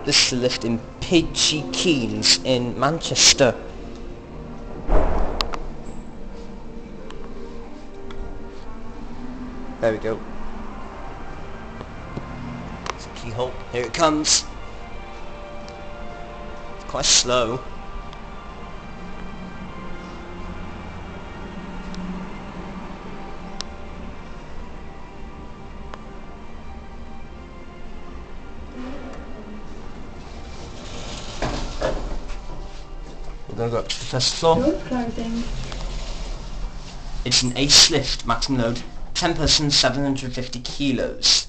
This is the lift in Pincchy in Manchester. There we go. It's a keyhole. Here it comes. It's quite slow. We're going to go up to the first floor. It's an ace lift, maximum load 10 persons, 750 kilos.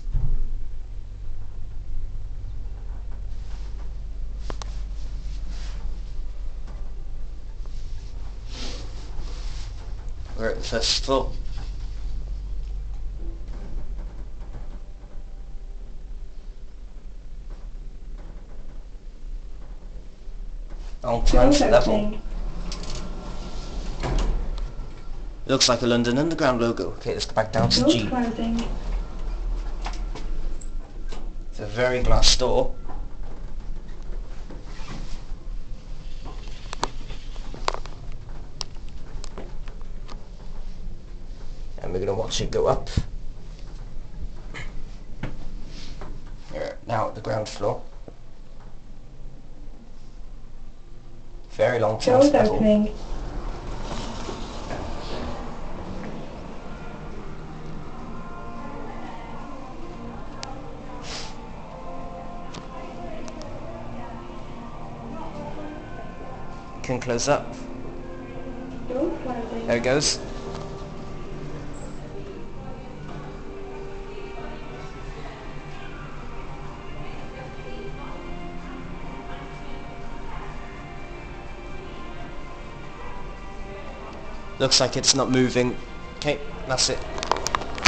We're at the first floor. On ground level. Looks like a London Underground logo. Okay, let's go back down to G. It's a very glass door. And we're going to watch it go up. We're now at the ground floor. Very long glass level. Can close up. There it goes. Looks like it's not moving. Okay, that's it.